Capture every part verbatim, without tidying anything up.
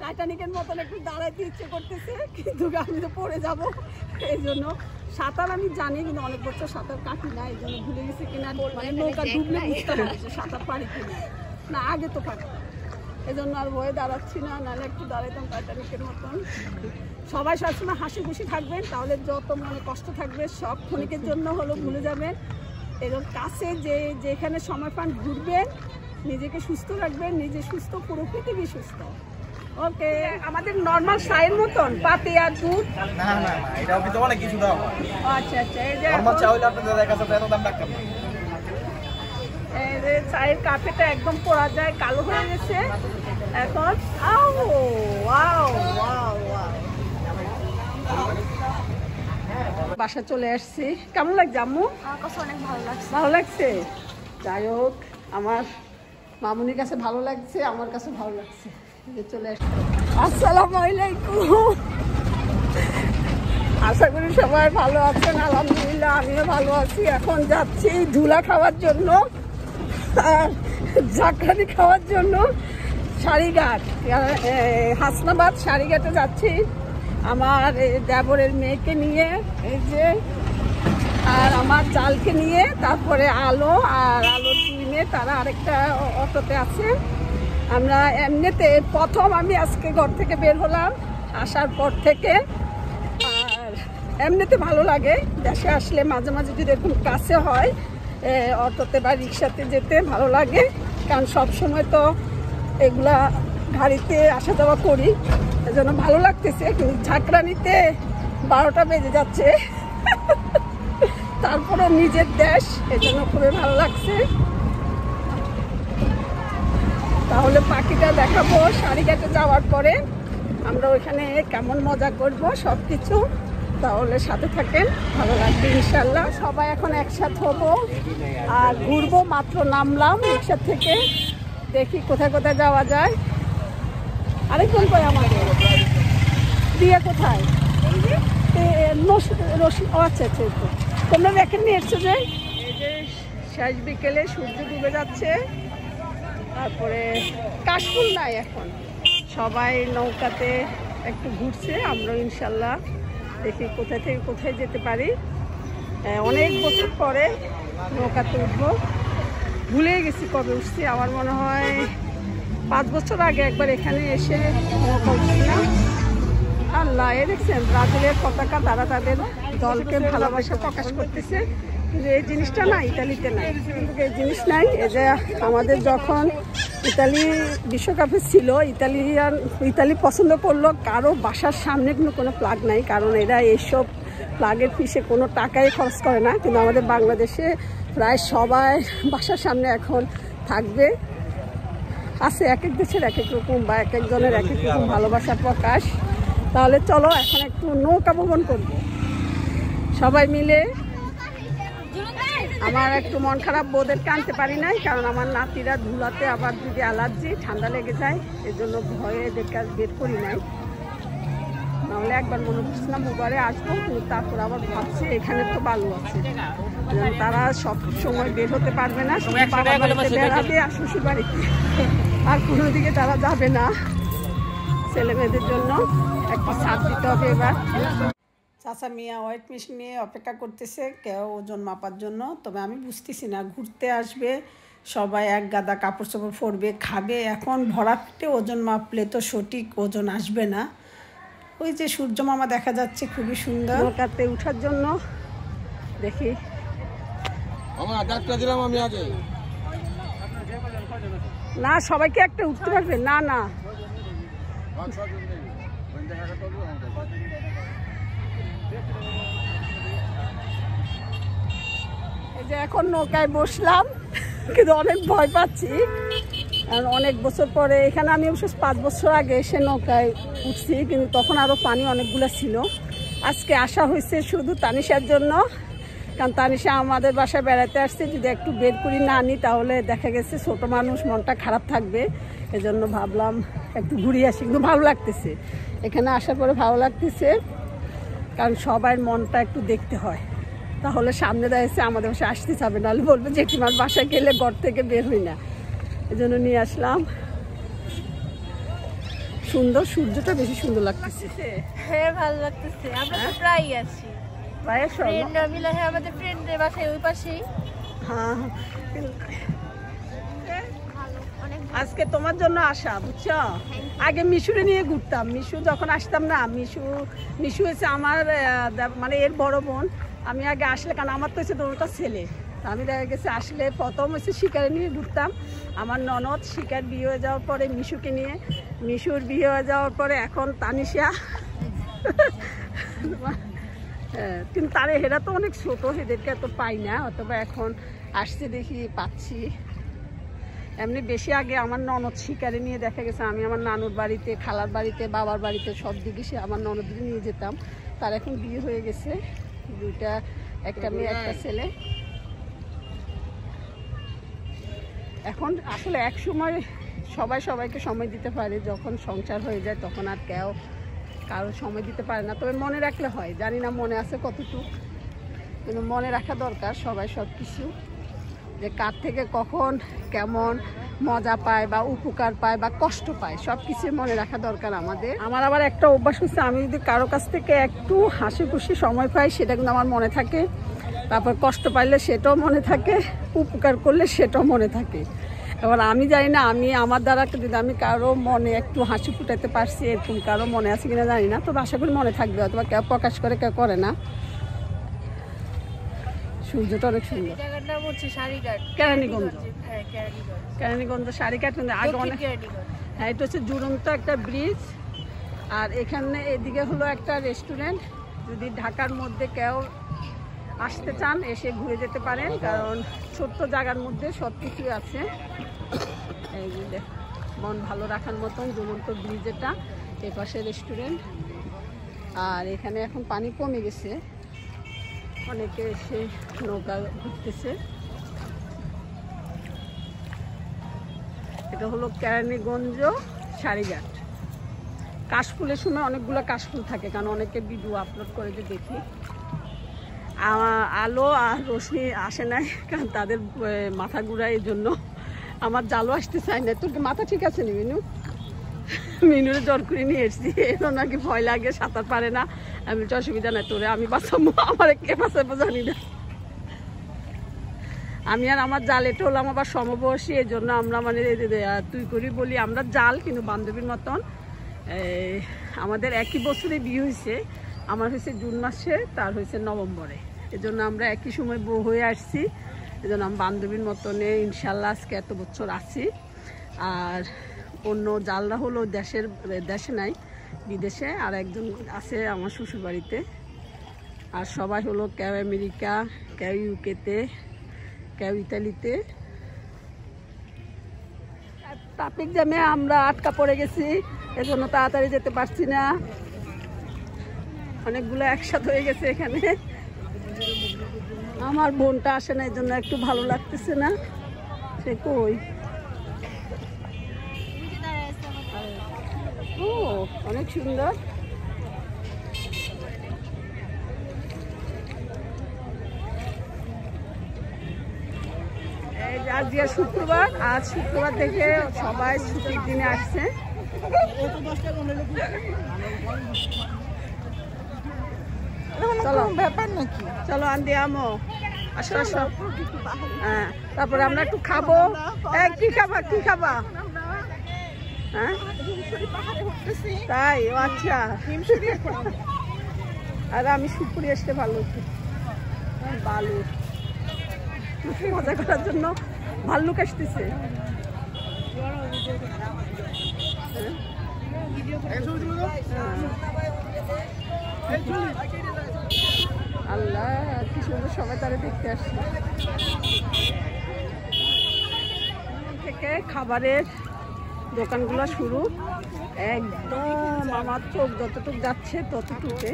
টাইটানিকের মতন একটু দাঁড়াইতে ইচ্ছে করতেছে, কিন্তু আমি তো পড়ে যাবো। এই জন্য সাঁতার আমি জানি, কিন্তু অনেক বছর সাঁতার কাটি না, এই জন্য ভুলে গেছি কিনা, মানে নৌকা ডুবলে বুঝতে পারছি সাঁতার পারি কিনা। না আগে তো পারতাম, এই জন্য আর ভয়ে দাঁড়াচ্ছি না, নাহলে একটু দাঁড়াইতাম টাইটানিকের মতন। সবাই সবসময় হাসি খুশি থাকবেন, তাহলে যত মনে কষ্ট থাকবে সব ক্ষণিকের জন্য হলো ভুলে যাবেন। এরকম কাছে যে যেখানে সময় পান ঘুরবেন, নিজেকে সুস্থ রাখবেন, নিজে সুস্থ, পুরো পৃথিবী সুস্থ। ওকে, আমাদের নর্মাল চায়ের মতন পাতে আর দুধ? না না না, এটা কিন্তু অনেক কিছু দাও। আচ্ছা আচ্ছা, এই যে নরমাল চা হইলে আপনাদের দেখা যাচ্ছে এত দাম রাখতাম না। এই যে চায়ের কাপেটা একদম পড়া যায়, কালো হয়ে গেছে এখন। আও ওয়াও ওয়াও ওয়াও, বাসা চলে আসছি। কেমন লাগছে আম্মু? আমার কাছে অনেক ভালো লাগছে। ভালো লাগছে? যাই হোক, আমার মামুনির কাছে ভালো লাগছে, আমার কাছে ভালো লাগছে। চলে আসছি। আসসালামু আলাইকুম, আশা করি সবাই ভালো আছেন। আলহামদুলিল্লাহ আমিও ভালো আছি। এখন যাচ্ছি ধুলা খাওয়ার জন্য আর ঝাঁকানি খাওয়ার জন্য সারিঘাট, হাসনাবাদ সারিঘাটে যাচ্ছি আমার দেবরের মেয়েকে নিয়ে, এই যে, আর আমার চালকে নিয়ে, তারপরে আলো আর আলোর দুই মেয়ে, তারা আরেকটা অটোতে আছে। আমরা এমনিতে প্রথম আমি আজকে ঘর থেকে বের হলাম আসার পর থেকে, আর এমনিতে ভালো লাগে দেশে আসলে মাঝে মাঝে যদি এরকম কাছে হয় অটোতে বা রিক্সাতে যেতে ভালো লাগে, কারণ সব সময় তো এগুলা গাড়িতে আসা যাওয়া করি, এজন্য ভালো লাগতেছে। কিন্তু ঝাঁকড়ানিতে বারোটা বেজে যাচ্ছে, তারপরে নিজের দেশ, এজন্য খুবই ভালো লাগছে। তাহলে পাখিটা দেখাবো সারিঘাটে যাওয়ার পরে, আমরা ওইখানে কেমন মজা করব সব কিছু, তাহলে সাথে থাকেন, ভালো লাগবে ইনশাল্লাহ। সবাই এখন একসাথে হব আর ঘুরবো, মাত্র নামলাম রিক্সা থেকে, দেখি কোথায় কোথায় যাওয়া যায়। আরেকজন কই আমাদের দিয়ে কোথায়? রশি, আচ্ছা আচ্ছা, তোমরা দেখেন নিয়ে এসছো যে এই যে শেষ বিকেলে সূর্য ডুবে যাচ্ছে, তারপরে কাশফুল নাই এখন, সবাই নৌকাতে একটু ঘুরছে। আমরা ইনশাল্লাহ দেখি কোথায় থেকে কোথায় যেতে পারি। অনেক বছর পরে নৌকাতে উঠবো, ভুলে গেছি কবে উঠছি, আমার মনে হয় পাঁচ বছর আগে একবার এখানে এসে নৌকা উঠছিলাম। আল্লাহ, এ দেখছেন ব্রাজিলের পতাকা, তারা তাদের দলকে ভালোবাসা প্রকাশ করতেছে, কিন্তু এই জিনিসটা না ইতালিতে নাই, কিন্তু এই জিনিস নাই। এই যে আমাদের যখন ইতালি বিশ্বকাপে ছিল, ইতালিয়ান ইতালি পছন্দ করলো, কারো বাসার সামনে কিন্তু কোনো প্লাগ নাই, কারণ এরা এইসব প্লাগের পিছে কোনো টাকাই খরচ করে না। কিন্তু আমাদের বাংলাদেশে প্রায় সবাই বাসার সামনে এখন থাকবে, আছে এক এক দেশের এক এক রকম, বা এক একজনের এক এক রকম ভালোবাসার প্রকাশ। তাহলে চলো এখন একটু নৌকা ভ্রমণ করবো সবাই মিলে। আমার একটু মন খারাপ, বোদেরকে আনতে পারি নাই, কারণ আমার নাতিরা ধুলাতে আবার যদি অ্যালার্জি ঠান্ডা লেগে যায়, এই জন্য ভয়ে এদেরকে আজ বের করি নাই। নাহলে একবার মনে করছিলাম ওবারে আসবো, কিন্তু তারপর আবার ভাবছি এখানে তো বালু আছে, তারা সব সময় বের হতে পারবে না, বেড়াবে আর শ্বশুর বাড়িতে, আর কোনো দিকে তারা যাবে না। ছেলে মেয়েদের জন্য একটা ছাড় দিতে হবে এবার। চাচা মিয়া ওয়েট মেশিন নিয়ে অপেক্ষা করতেছে কেউ ওজন মাপার জন্য, তবে আমি বুঝতেছি না, ঘুরতে আসবে সবাই, এক গাদা কাপড় চোপড় পরবে, খাবে, এখন ভরাটে ওজন মাপলে তো সঠিক ওজন আসবে না। ওই যে সূর্য মামা দেখা যাচ্ছে, খুবই সুন্দর, নৌকাতে উঠার জন্য। দেখি না সবাইকে একটা উঠতে পারবে না, না এই যে এখন নৌকায় বসলাম, কিন্তু অনেক ভয় পাচ্ছি, কারণ অনেক বছর পরে এখানে আমি অবশ্য পাঁচ বছর আগে এসে নৌকায় উঠছি, কিন্তু তখন আরও পানি অনেকগুলো ছিল। আজকে আসা হয়েছে শুধু তানিশার জন্য, কারণ তানিশা আমাদের বাসায় বেড়াতে আসছে, যদি একটু বের করি না আনি তাহলে দেখা গেছে ছোটো মানুষ, মনটা খারাপ থাকবে, এজন্য ভাবলাম একটু ঘুরিয়ে আসি। কিন্তু ভালো লাগতেছে, এখানে আসার পরে ভালো লাগতেছে, কারণ সবার মনটা একটু দেখতে হয়, তাহলে সামনে দাঁড়িয়েছে আমাদের বাসায় আসতে যাবে, নাহলে বলবে জেঠিমার বাসায় গেলে ঘর থেকে বের হই না, এই জন্য নিয়ে আসলাম। সুন্দর, সূর্যটা বেশি সুন্দর লাগতেছে। হ্যাঁ ভালো লাগতেছে, আমরা তো প্রায় আছি প্রায় ফ্রেন্ড মিলে। হ্যাঁ আমাদের ফ্রেন্ডের বাসায় ওই পাশেই। হ্যাঁ আজকে তোমার জন্য আসা, বুঝছো? আগে মিশুরে নিয়ে ঘুরতাম, মিশু যখন আসতাম না, মিশু মিশু হচ্ছে আমার মানে এর বড় বোন। আমি আগে আসলে, কারণ আমার তো হচ্ছে দুটো ছেলে, আমি দেখা গেছে আসলে প্রথম হচ্ছে শিকারে নিয়ে ঘুরতাম। আমার ননদ শিকার বিয়ে হয়ে যাওয়ার পরে মিশুকে নিয়ে, মিশুর বিয়ে হয়ে যাওয়ার পরে এখন তানিশা। কিন্তু তারে হেরা তো অনেক ছোট, এদেরকে এত পাই না, অথবা এখন আসছে দেখি পাচ্ছি। এমনি বেশি আগে আমার ননদ শিকারে নিয়ে দেখা গেছে আমি আমার নানুর বাড়িতে, খালার বাড়িতে, বাবার বাড়িতে সব দিকে সে আমার ননদকে নিয়ে যেতাম। তার এখন বিয়ে হয়ে গেছে, দুইটা, একটা মেয়ে একটা ছেলে। এখন আসলে এক সময় সবাই সবাইকে সময় দিতে পারে, যখন সংসার হয়ে যায় তখন আর কেউ কারো সময় দিতে পারে না। তবে মনে রাখলে হয়, জানি না মনে আছে কতটুকু, কিন্তু মনে রাখা দরকার সবাই সব কিছু, যে কার থেকে কখন কেমন মজা পায় বা উপকার পায় বা কষ্ট পায়, সব কিছু মনে রাখা দরকার আমাদের। আমার আবার একটা অভ্যাস হচ্ছে, আমি যদি কারো কাছ থেকে একটু হাসি খুশি সময় পাই সেটা কিন্তু আমার মনে থাকে, তারপর কষ্ট পাইলে সেটাও মনে থাকে, উপকার করলে সেটাও মনে থাকে। এবার আমি জানি না আমি আমার দ্বারা যদি আমি কারো মনে একটু হাসি ফুটাতে পারছি, এরকম কারো মনে আছে কিনা জানি না, তবে আশা করি মনে থাকবে, অথবা কেউ প্রকাশ করে কেউ করে না। সূর্যটা অনেক সুন্দর। কেরানীগঞ্জ, কেরানীগঞ্জ শাড়িঘাট আগে অনেক। হ্যাঁ এটা হচ্ছে জুড়ন্ত একটা ব্রিজ, আর এখানে এদিকে হলো একটা রেস্টুরেন্ট। যদি ঢাকার মধ্যে কেউ আসতে চান এসে ঘুরে যেতে পারেন, কারণ ছোট্ট জায়গার মধ্যে সব কিছুই আছে। এই যে মন ভালো রাখার মতন জুড়ন্ত ব্রিজ এটা, এ পাশে রেস্টুরেন্ট। আর এখানে এখন পানি কমে গেছে, অনেকে এসে নৌকা ঘুরতেছে। এটা হলো কেরানীগঞ্জ শাড়িঘাট। কাশফুলের সময় অনেকগুলো কাশফুল থাকে, কারণ অনেকে ভিডিও আপলোড করে যে দেখি। আলো আর রোশনি আসে নাই, কারণ তাদের মাথা ঘুরায়, এই জন্য আমার জালও আসতে চাই না। তোর মাথা ঠিক আছে নি মিনু? মিনুরে জ্বর করে নিয়ে এসছি, এর নাকি ভয় লাগে, সাঁতার পারে না। আমি তো অসুবিধা নাই, তোরে আমি বাঁচাবো, আমার কে বাঁচাবো জানি না। আমি আর আমার জাল, এটা হলাম আবার সমবয়সী, এই জন্য আমরা মানে তুই করি বলি, আমরা জাল কিন্তু বান্ধবীর মতন। আমাদের একই বছরে বিয়ে হয়েছে, আমার হয়েছে জুন মাসে, তার হয়েছে নভেম্বরে, এজন্য আমরা একই সময় বউ হয়ে আসছি, এজন্য আমি বান্ধবীর মতনে ইনশাল্লাহ আজকে এত বছর আছি। আর অন্য জালরা হলো দেশের, দেশে নাই, বিদেশে, আর একজন আছে আমার শ্বশুর বাড়িতে। আর সবাই হলো কেউ আমেরিকা, কেউ ইউকেতে, কেউ ইতালিতে। ট্রাফিক জ্যামে আমরা আটকা পড়ে গেছি, এজন্য তাড়াতাড়ি যেতে পারছি না। অনেকগুলো একসাথে হয়ে গেছে এখানে। আমার বোনটা আসে না, এই জন্য একটু ভালো লাগতেছে না। সে কই? ও অনেক সুন্দর। আজ শুক্রবার, আজ শুক্রবার থেকে সবাই ছুটির দিনে আসছে। চলো ব্যাপার নাকি, চলো আন্দি আমো, আসো আসো। হ্যাঁ তারপরে আমরা একটু খাবো। কি খাবা, কি খাবা? হ্যাঁ তাই, ও আচ্ছা। আর আমি সুপুরি আসতে ভালো বালু মজা করার জন্য ভাল্লুক আসতেছে। আল্লাহ কি সুন্দর, সবাই তারা দেখতে আসছে। থেকে খাবারের দোকানগুলো শুরু, একদম আমার চোখ যতটুকু যাচ্ছে ততটুকুতে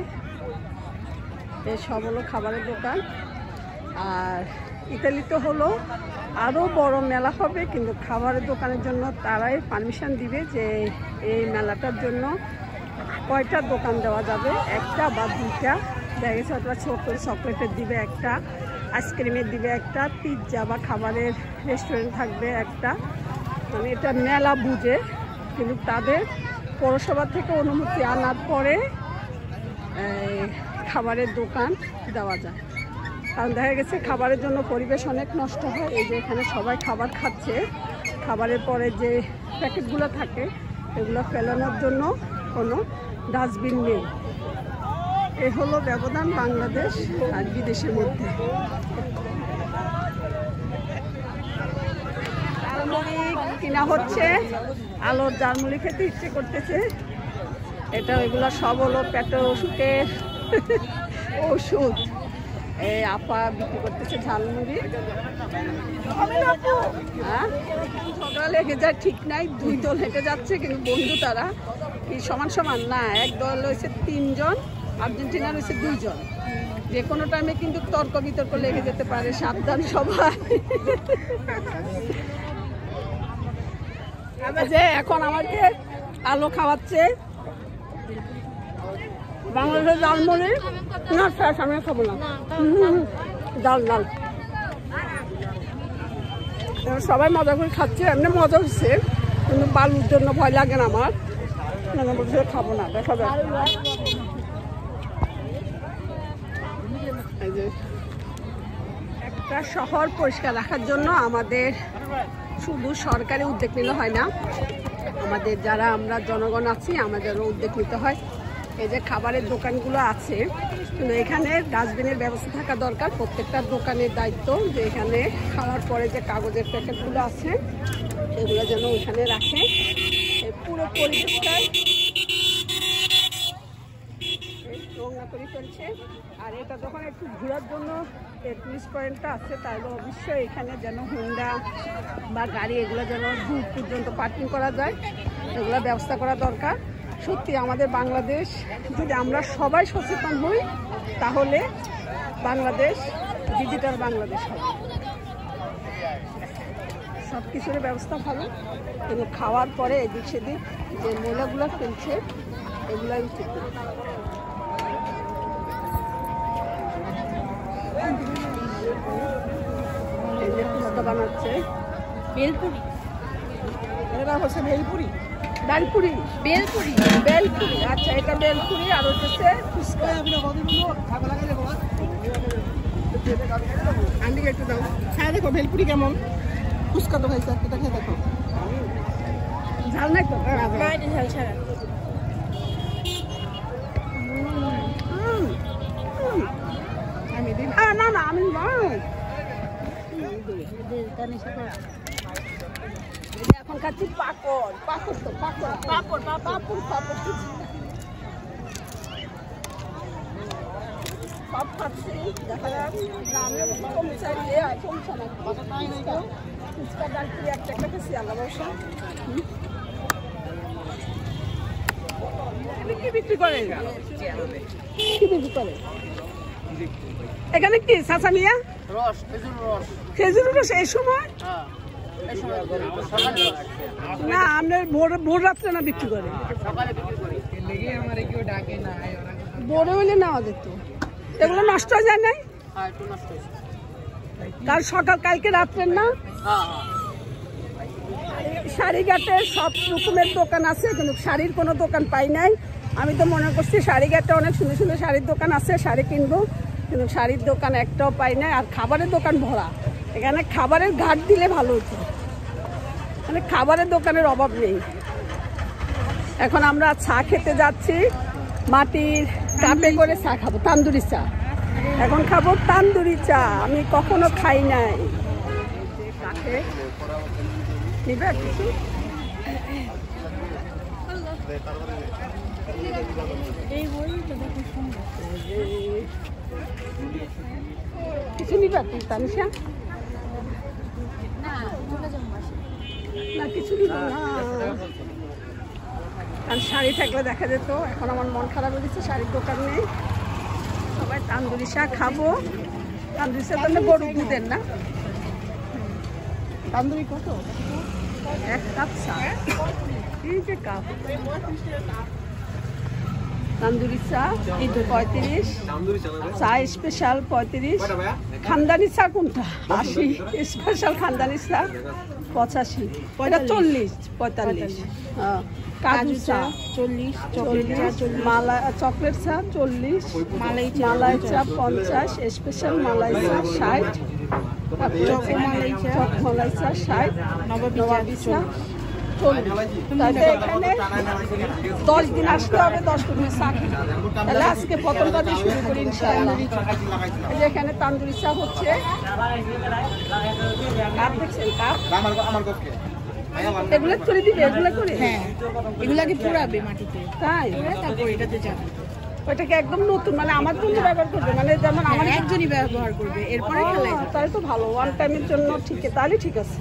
সব হলো খাবারের দোকান। আর ইতালিতে হলো আরও বড় মেলা হবে, কিন্তু খাবারের দোকানের জন্য তারাই পারমিশন দিবে যে এই মেলাটার জন্য কয়টা দোকান দেওয়া যাবে, একটা বা দুইটা। দেখা গেছে অথবা ছোটো চকলেটের দিবে একটা, আইসক্রিমের দিবে একটা, পিৎজা বা খাবারের রেস্টুরেন্ট থাকবে একটা। মানে এটা মেলা বুঝে, কিন্তু তাদের পৌরসভা থেকে অনুমতি আনার পরে খাবারের দোকান দেওয়া যায়। কারণ দেখা গেছে খাবারের জন্য পরিবেশ অনেক নষ্ট হয়। এই যে এখানে সবাই খাবার খাচ্ছে, খাবারের পরে যে প্যাকেটগুলো থাকে এগুলো ফেলানোর জন্য কোনো ডাস্টবিন নেই। এ হলো ব্যবধান বাংলাদেশ আর বিদেশের মধ্যে। জালমুড়ি কিনা হচ্ছে, আলোর জালমুড়ি খেতে ইচ্ছে করতেছে। এটা এগুলো সব হলো পেটের অসুখের ওষুধ। এই আপা বিক্রি করতেছে ঝালমুড়ি। হ্যাঁ, ঝগড়া লেগে যায় ঠিক নাই, দুই দল হেঁটে যাচ্ছে কিন্তু বন্ধু তারা কি সমান সমান না। এক দল হয়েছে তিনজন, আর্জেন্টিনার হয়েছে দুইজন। যে কোনো টাইমে কিন্তু তর্ক বিতর্ক লেগে যেতে পারে, সাবধান সবাই। যে এখন আমাকে আলো খাওয়াচ্ছে বাংলাদেশের জালমুড়ি। না শেষ, আমি খাবো না। ডাল ডাল সবাই মজা করে খাচ্ছে, এমনি মজা হচ্ছে কিন্তু বালুর জন্য ভয় লাগে না আমার, বলছে খাবো না। দেখা যাক একটা শহর পরিষ্কার রাখার জন্য আমাদের শুধু সরকারি উদ্যোগ নিলে হয় না, আমাদের যারা আমরা জনগণ আছি আমাদেরও উদ্যোগ নিতে হয়। এই যে খাবারের দোকানগুলো আছে কিন্তু এখানে ডাস্টবিনের ব্যবস্থা থাকা দরকার। প্রত্যেকটা দোকানের দায়িত্ব যে এখানে খাওয়ার পরে যে কাগজের প্যাকেটগুলো আছে এগুলো যেন ওইখানে রাখে। এই পুরো পরিবেশটা নোংরা করে ফেলছে। আর এটা যখন একটু ঘোরার জন্য টুরিস্ট পয়েন্টটা আছে তাহলে অবশ্যই এখানে যেন হুন্ডা বা গাড়ি এগুলো যেন দূর পর্যন্ত পার্কিং করা যায়, এগুলো ব্যবস্থা করা দরকার। সত্যি আমাদের বাংলাদেশ যদি আমরা সবাই সচেতন হই তাহলে বাংলাদেশ ডিজিটাল বাংলাদেশ হবে। সব কিছুর ব্যবস্থা ভালো কিন্তু খাওয়ার পরে এদিক সেদিক যে ময়লাগুলো ফেলছে এগুলাই উচিত। এই যে ফুচকা বানাচ্ছে, বেলপুরি, এটা হচ্ছে ভেলপুরি, বেলপুরি, বেলপুরি, বেলপুরি। আচ্ছা, এটা বেলপুরি আর হচ্ছে ফুচকা। আমি একটু দাও। হ্যাঁ দেখো ভেলপুরি কেমন, ফুচকা তো খাইছে, এটা খেয়ে দেখো। ঝাল নাই তো? বাইরে ঝাল ছাড়া। আমি দিন না না আমি এখন খাচ্ছি পাপড়। পাপড় তো পাপড় পাপড় পাপড় পাপড় সব খাচ্ছি। দেখা যাক দামে কম চাইলে কমছে না। ফুচকা ডালপুরি একটা একটা খেয়েছি আল্লাহ বসা। কি বিক্রি করে? কি বিক্রি করে এখানে? কি চাচা মিয়া? রস, খেজুর রস। খেজুর রস এই সময়? না, আমরা ভোর ভোর রাত্রে না বিক্রি করে, ভোরে হইলে নেওয়া যেত। এগুলো নষ্ট হয়ে যায় নাই? কাল সকাল কালকে রাত্রের না? শাড়িঘাটে সব রকমের দোকান আছে কিন্তু শাড়ির কোনো দোকান পাই নাই। আমি তো মনে করছি শাড়িঘাটে অনেক সুন্দর সুন্দর শাড়ির দোকান আছে, শাড়ি কিনবো কিন্তু শাড়ির দোকান একটাও পাই নাই। আর খাবারের দোকান ভরা, এখানে খাবারের ঘাট দিলে ভালো হতো, মানে খাবারের দোকানের অভাব নেই। এখন আমরা চা খেতে যাচ্ছি, মাটির কাপে করে চা খাবো, তান্দুরি চা। এখন খাবো তান্দুরি চা, আমি কখনো খাই নাই। কাঠে নিবে কিছু? কিছু নিবে তুই তানিশা? না কিছু নিব না। আর শাড়ি থাকলে দেখা যেত। এখন আমার মন খারাপ হয়ে গেছে, শাড়ির দোকান নেই। সবাই তান্দুরি চা খাবো। তান্দুরি চা তো গরুর দুধের না? তান্দুরি কত? এক কাপ চা। এই যে কাপ তান্দুরি চা পঁয়ত্রিশ, চা স্পেশাল পঁয়ত্রিশ। খানদানি চা কোনটা? আশি। স্পেশাল খানদানি চা পঁচাশি এটা চল্লিশ পঁয়তাল্লিশ হ্যাঁ কাজু চা চল্লিশ, চকলেট চা চল্লিশ, মালাই চকলেট চা চল্লিশ, মালাই চা মালাই চা পঞ্চাশ, স্পেশাল মালাই চা ষাট, চক মালাই চা, চক মালাই চা ষাট, নবাবী নবাবী চা চা চল্লিশ। তাহলে এখানে দশ দিন আসতে হবে, দশ দিন চা খেতে। তাহলে আজকে প্রথমটা দিয়ে শুরু করি ইনশাআল্লাহ। এই যে এখানে তান্দুরি চা হচ্ছে, কাপ দেখছেন কাপ, আমার আমার কপকে এগুলো করে দিবে, এগুলো করে হ্যাঁ এগুলাকে পুরাবে মাটিতে, তাই তারপর এটাতে যাবে। ওইটাকে একদম নতুন মানে আমার জন্য ব্যবহার করবে, মানে যেমন আমার আমার একজনই ব্যবহার করবে, এরপরে খেলাই যাবে। তাই তো ভালো, ওয়ান টাইমের জন্য ঠিক, তাহলে ঠিক আছে।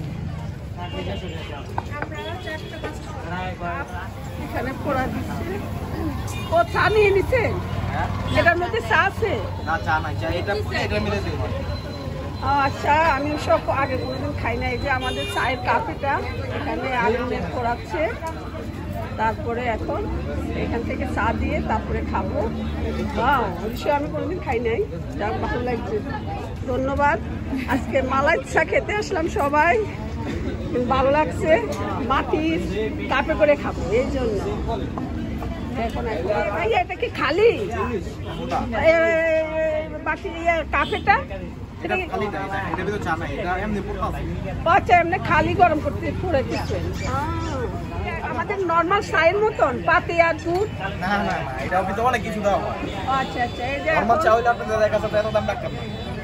এখানে পোড়া দিচ্ছে, ও চা নিয়ে নিচ্ছে, এটার মধ্যে চা আছে। না চা নাই চা এটা এটা মিলে দেব ও আচ্ছা, আমি সব আগে কোনোদিন খাই না। এই যে আমাদের চায়ের কাপটা এখানে আলুমের পোড়াচ্ছে, তারপরে এখন এখান থেকে চা দিয়ে তারপরে খাবো। বাহ, অবশ্যই আমি কোনোদিন খাই নাই, যাক ভালো লাগছে, ধন্যবাদ। আজকে মালাই চা খেতে আসলাম সবাই, ভালো লাগছে, মাটির কাপে করে খাবো এই জন্য। এখন ভাইয়া এটা কি খালি বাকি কাপেটা? এটা খালি না, এটা এটা ভিতর চা নাই, এটা এমনি পুরো আছে। আচ্ছা, এমনি খালি গরম করতে পুরো দিচ্ছেন। আমাদের নর্মাল চায়ের মতন পাতে আর দুধ? না না না, এটা ভিতর অনেক কিছু দাও। আচ্ছা আচ্ছা, এই যে নরমাল চা হইলে আপনাদের দেখা যাচ্ছে এত দাম রাখতাম না।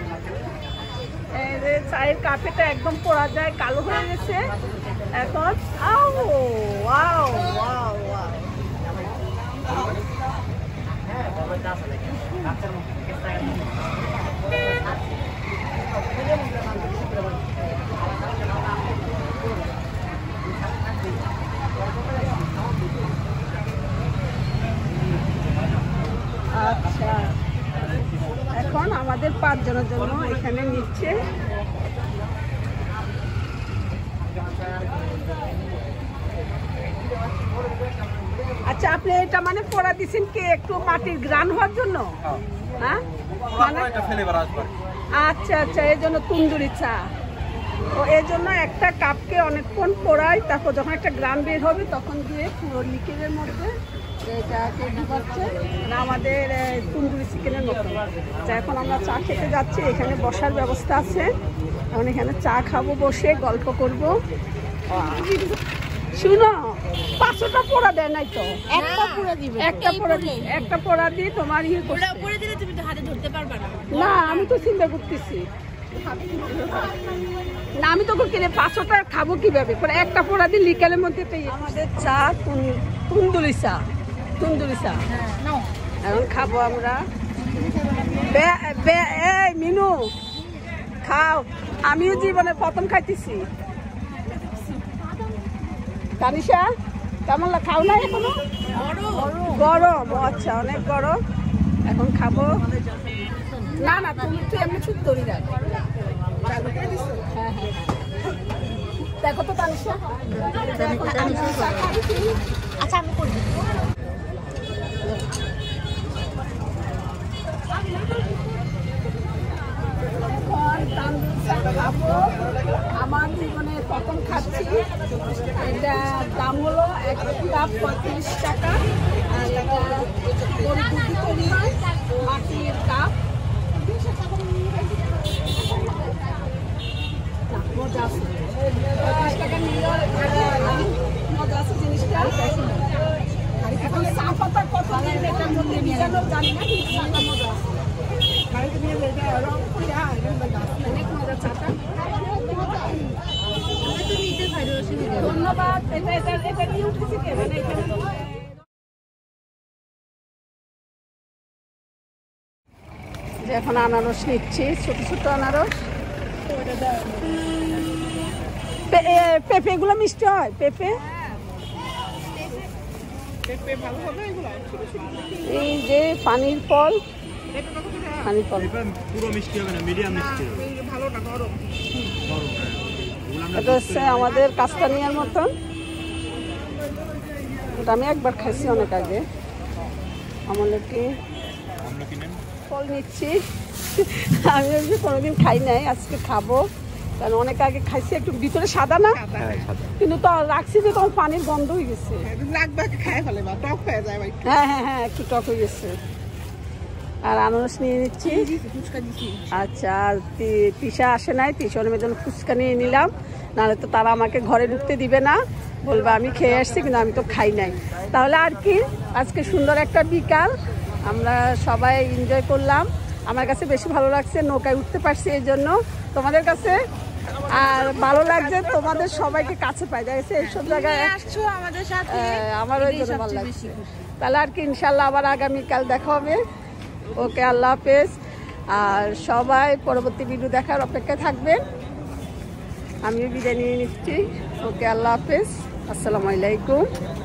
এই যে চায়ের কাপেটা একদম পোড়া যায়, কালো হয়ে গেছে এখন। আও ওয়াও ওয়াও ওয়াও, আচ্ছা এখন আমাদের পাঁচজনের জন্য এখানে নিচ্ছে। আচ্ছা, আপনি এটা মানে পোড়া দিচ্ছেন কি একটু মাটির গ্রান হওয়ার জন্য? হ্যাঁ, মানে একটা ফ্লেভার আসবে। আচ্ছা আচ্ছা, এই জন্য তন্দুরি চা। ও এই জন্য একটা কাপকে অনেকক্ষণ পোড়াই, তারপর যখন একটা গ্রান বের হবে তখন দিয়ে পুরো লিকুইডের মধ্যে এটাকে ঢুকাচ্ছে, না আমাদের তন্দুরি চিকেনের মতো। আচ্ছা, এখন আমরা চা খেতে যাচ্ছি, এখানে বসার ব্যবস্থা আছে, এখন এখানে চা খাবো, বসে গল্প করব। শুনো, পাঁচশোটা পোড়া দেয় নাই তো? একটা পুরা দিবে, একটা পোড়া দিই, একটা পোড়া দিয়ে তোমার ইয়ে করতে। ওটা উপরে দিলে তুমি তো হাতে ধরতে পারবে না। না, আমি তো চিন্তা করতেছি, না আমি তোকে কিনে পাঁচশোটা খাবো কিভাবে? পরে একটা পোড়া দিয়ে লিকালের মধ্যে পেয়ে। আমাদের চা তুন্দুরি চা, তুন্দুরি চা এখন খাবো আমরা। এই মিনু খাও, আমিও জীবনে প্রথম খাইতেছি। তানিশা কেমন লাগে? খাও না এখনো? গরম, আচ্ছা অনেক গরম, এখন খাবো। না না, তুমি তো এমনি চুপ তরি রাখ। হ্যাঁ হ্যাঁ, দেখো তো তানিশা, আচ্ছা আমি করবো। আমার জীবনে প্রথম খাচ্ছি, এটা দাম হলো এক কাপ পঁয়ত্রিশ টাকা, আর এটা দুধ তৈরি হয়, মাটির কাপ। মজা আছে, পঁয়ত্রিশ টাকা নিলেও মজা আছে জিনিসটা। এখন চা পাতা কত দিন এটার মধ্যে মিলানো জানি না, কিন্তু চাটা মজা আছে, অনেক মজা চাটা। ধন্যবাদ। এটা এটা এটা নিয়ে উঠেছি কে? মানে এখানে যে এখন আনারস নিচ্ছি, ছোট ছোট আনারস। পেঁপে গুলো মিষ্টি হয়, পেঁপে এই যে পানির ফল, পানির ফল পুরো মিষ্টি হবে না, মিডিয়াম মিষ্টি হবে। ভালো না, গরম গরম। এটা হচ্ছে আমাদের কাস্তানিয়ার মতন, এটা আমি একবার খাইছি অনেক আগে। আমলকি ফল নিচ্ছি, আমি কোনোদিন খাই নাই, আজকে খাবো। কারণ অনেক আগে খাইছি, একটু ভিতরে সাদা না, হ্যাঁ সাদা। কিন্তু তো রাখছি যে তখন পানির গন্ধ হয়ে গেছে। লাগবে খায় ফেলে বা টক হয়ে যায় ভাই। হ্যাঁ হ্যাঁ হ্যাঁ একটু টক হয়ে গেছে। আর আনারস নিয়ে নিচ্ছি। ফুচকা দিছি। আচ্ছা, আর তি- তিশা আসে নাই, তিশার জন্য ফুচকা নিয়ে নিলাম, নাহলে তো তারা আমাকে ঘরে ঢুকতে দিবে না, বলবে আমি খেয়ে আসছি কিন্তু আমি তো খাই নাই। তাহলে আর কি, আজকে সুন্দর একটা বিকাল, আমরা সবাই এনজয় করলাম। আমার কাছে বেশি ভালো লাগছে, নৌকায় উঠতে পারছি এই জন্য। তোমাদের কাছে? আর ভালো লাগছে তোমাদের সবাইকে কাছে পাই যাচ্ছে এইসব জায়গায়, আসছো আমাদের সাথে, আহ, আমারও এই জন্য ভালো লাগছে। তাহলে আর কি ইনশাল্লাহ আবার আগামীকাল দেখা হবে। ওকে, আল্লাহ হাফেজ। আর সবাই পরবর্তী ভিডিও দেখার অপেক্ষায় থাকবেন। আমিও বিদায় নিয়ে নিচ্ছি। ওকে, আল্লাহ হাফেজ, আসসালামু আলাইকুম।